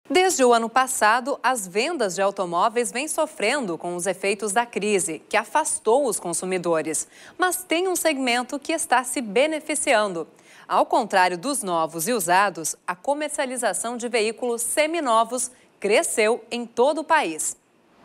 Desde o ano passado, as vendas de automóveis vêm sofrendo com os efeitos da crise, que afastou os consumidores. Mas tem um segmento que está se beneficiando. Ao contrário dos novos e usados, a comercialização de veículos seminovos cresceu em todo o país.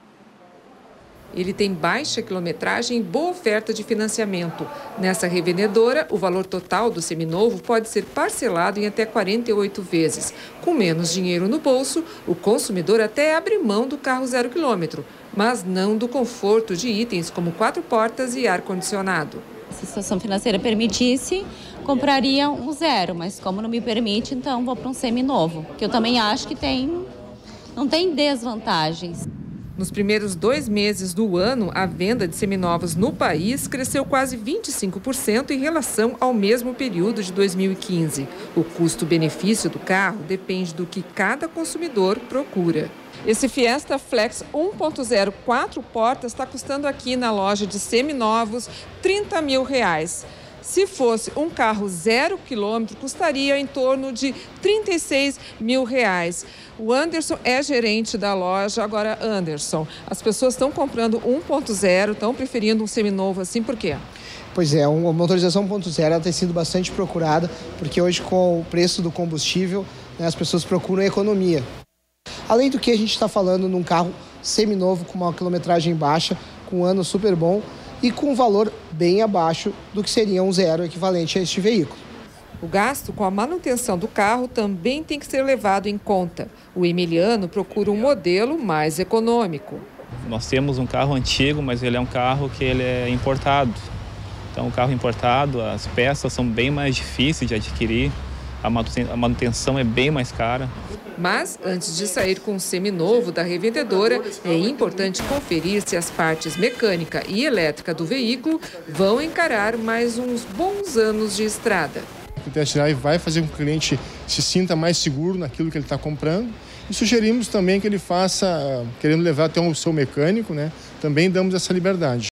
Ele tem baixa quilometragem e boa oferta de financiamento. Nessa revendedora, o valor total do seminovo pode ser parcelado em até 48 vezes. Com menos dinheiro no bolso, o consumidor até abre mão do carro 0 km, mas não do conforto de itens como 4 portas e ar-condicionado. Se a situação financeira permitisse, compraria um zero, mas como não me permite, então vou para um seminovo, que eu também acho que não tem desvantagens. Nos primeiros 2 meses do ano, a venda de seminovos no país cresceu quase 25% em relação ao mesmo período de 2015. O custo-benefício do carro depende do que cada consumidor procura. Esse Fiesta Flex 1.0 4 portas está custando aqui na loja de seminovos R$30 mil. Se fosse um carro 0 km, custaria em torno de R$36 mil. O Anderson é gerente da loja. Agora, Anderson, as pessoas estão comprando 1.0, estão preferindo um seminovo assim, por quê? Pois é, uma motorização 1.0 tem sido bastante procurada, porque hoje com o preço do combustível, né, as pessoas procuram economia. Além do que a gente está falando num carro seminovo com uma quilometragem baixa, com um ano super bom, e com um valor bem abaixo do que seria um zero equivalente a este veículo. O gasto com a manutenção do carro também tem que ser levado em conta. O Emiliano procura um modelo mais econômico. Nós temos um carro antigo, mas ele é um carro que ele é importado. Então, o carro importado, as peças são bem mais difíceis de adquirir, a manutenção é bem mais cara. Mas, antes de sair com um seminovo da revendedora, é importante conferir se as partes mecânica e elétrica do veículo vão encarar mais uns bons anos de estrada. O test drive vai fazer com que o cliente se sinta mais seguro naquilo que ele está comprando. E sugerimos também que ele faça, querendo levar até o seu mecânico, né? Também damos essa liberdade.